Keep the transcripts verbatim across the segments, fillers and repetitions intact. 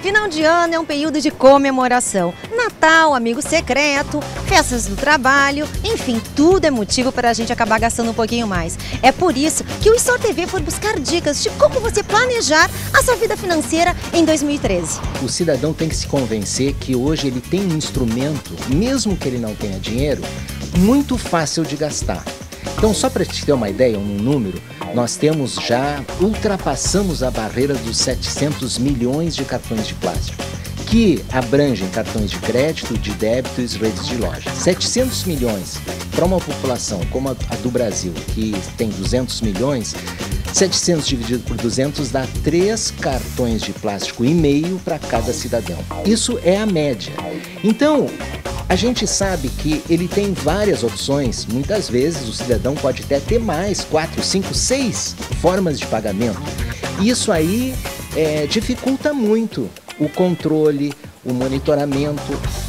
Final de ano é um período de comemoração. Natal, amigo secreto, festas do trabalho, enfim, tudo é motivo para a gente acabar gastando um pouquinho mais. É por isso que o Store T V foi buscar dicas de como você planejar a sua vida financeira em dois mil e treze. O cidadão tem que se convencer que hoje ele tem um instrumento, mesmo que ele não tenha dinheiro, muito fácil de gastar. Então, só para te ter uma ideia, um número, nós temos já, ultrapassamos a barreira dos setecentos milhões de cartões de plástico, que abrangem cartões de crédito, de débito e redes de loja. setecentos milhões para uma população como a do Brasil, que tem duzentos milhões, setecentos dividido por duzentos dá três cartões de plástico e meio para cada cidadão. Isso é a média. Então, a gente sabe que ele tem várias opções, muitas vezes o cidadão pode até ter mais, quatro, cinco, seis formas de pagamento. Isso aí é, dificulta muito o controle, o monitoramento,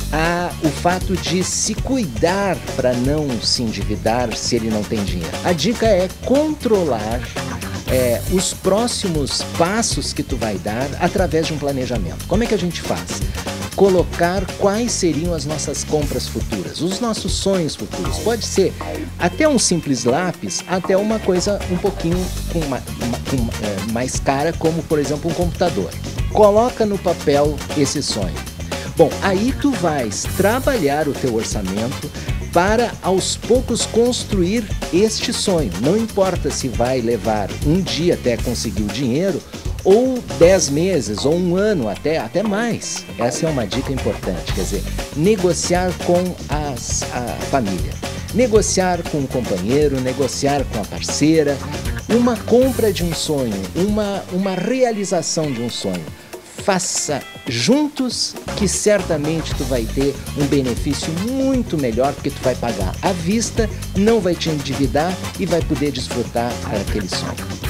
a, o fato de se cuidar para não se endividar se ele não tem dinheiro. A dica é controlar é, os próximos passos que tu vai dar através de um planejamento. Como é que a gente faz? Colocar quais seriam as nossas compras futuras, os nossos sonhos futuros. Pode ser até um simples lápis, até uma coisa um pouquinho com uma, uma, com, é, mais cara, como por exemplo um computador. Coloca no papel esse sonho. Bom, aí tu vais trabalhar o teu orçamento para aos poucos construir este sonho. Não importa se vai levar um dia até conseguir o dinheiro, ou dez meses, ou um ano até, até mais. Essa é uma dica importante, quer dizer, negociar com as, a família, negociar com o companheiro, negociar com a parceira, uma compra de um sonho, uma, uma realização de um sonho. Faça juntos que certamente tu vai ter um benefício muito melhor, porque tu vai pagar à vista, não vai te endividar e vai poder desfrutar aquele sonho.